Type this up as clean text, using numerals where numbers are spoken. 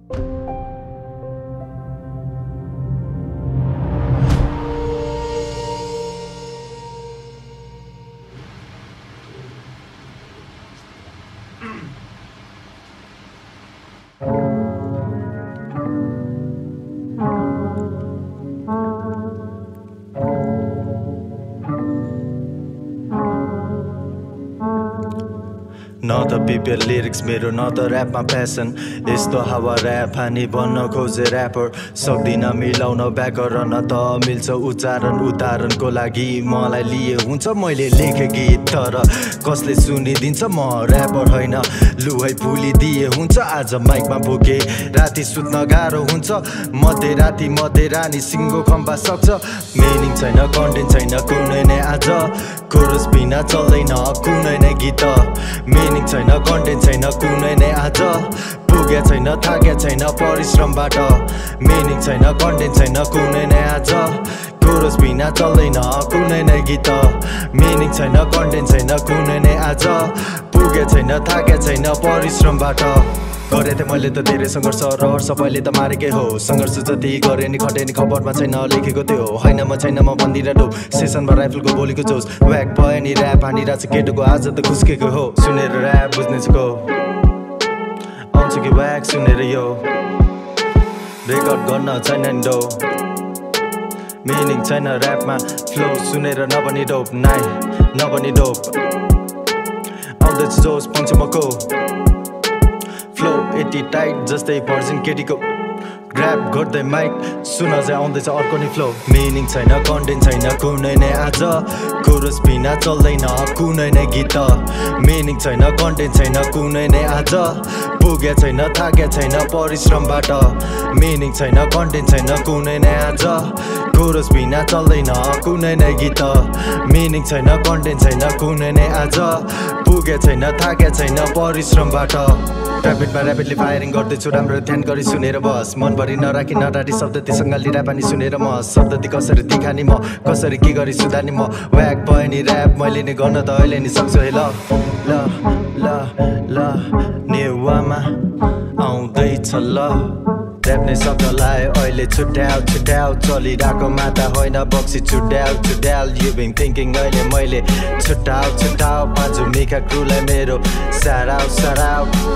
न त पिपियर लिरिक्स मेरो न त ऱ्यापमा प्यासन यस्तो हावा ऱ्याप हानी भन्न खोजे ऱ्यापर सक्दिन मिलाउन व्याकरण त मिल्छ उचारण उदाहरणको लागि मलाई लिए हुन्छ मैले लेखे गीत तर कसले सुनिदिन्छ म ऱ्यापर होइन लुहै फुलिदिए हुन्छ आज माइकमा भुके राति सुत्न गाह्रो हुन्छ मध्यराति मध्यरानी सिङ्गो खम्बा सक्छ मिनिङ छैन कन्टेन्ट छैन कुनै नै आज कोरस बिना चल्दैन कुनै नै गीत मिनिङ छैन कन्टेन्ट छैन कुनै नै आज पुगे छैन थाके छैन परिश्रमबाट मिनिङ छैन कन्टेन्ट छैन कुनै नै आज कोरस बिना चल्दैन कुनै नै गीत मिनिङ छैन कन्टेन्ट छैन कुनै नै आज पुगे छैन थाके छैन परिश्रमबाट गरे थिएँ मैले त धेरै सङ्घर्ष रहर सबैले त मारेकै हो सङ्घर्ष जति गरे नि खटे नि खबरमा छैन लेखेको त्यो होइन म छैन म भन्दिरहेको सेसनमा राइफलको गोलीको जोस व्याक भयो नि ऱ्याप हानिरहेको छ केटोको आज त खुस्केको हो सुनेर ऱ्याप बुझ्नेछको आउँछ कि व्याक सुनेर यो रेकर्ड गर्न छैन नि डो मिनिङ छैन ऱ्यापमा फ्लो सुनेर नभनी डोप नाइ नभनी डोप आउँदैछ जोस पाउँछ मको फ्लो यति टाइट जस्तै भर्जिन केटीको ग्राप गर्दै माइक सुन चाहिँ आउँदैछ अर्को नि फ्लो मिनिङ छैन कन्टेन्ट छैन कुनै नै आज कोरस बिना चल्दैन कुनै नै गीत मिनिङ छैन कन्टेन्ट छैन कुनै नै आज पुगे छैन थाके छैन परिश्रमबाट मिनिङ छैन कन्टेन्ट छैन कुनै नै आज कोरस बिना चल्दैन कुनै नै गीत मिनिङ छैन कन्टेन्ट छैन कुनै नै आज पुगे छैन थाके छैन परिश्रमबाट ऱ्यापिडली फायरिङ गर्दैछु राम्रो ध्यान गरी सुनेर बस मनभरि नराखी नराटी शब्द तीसँग लिरा पानी सुनेर म शब्द कसरी दिखानी म कसरी के गरी सुधार्ने म व्याक भयो नि ऱ्याप मैले नि गर्न त अहिले नि सक्छु है ल ल ल ल नेवामा आउँदैछ ल ऱ्याप्ने शब्दलाई अहिले छुट्याउ चलिरहेको माता होइन बक्सी छुट्याउ यु बिन थिङ्किङ अहिले मैले छुट्याउ पाँचु मिखा क्रुलाई मेरो साराउ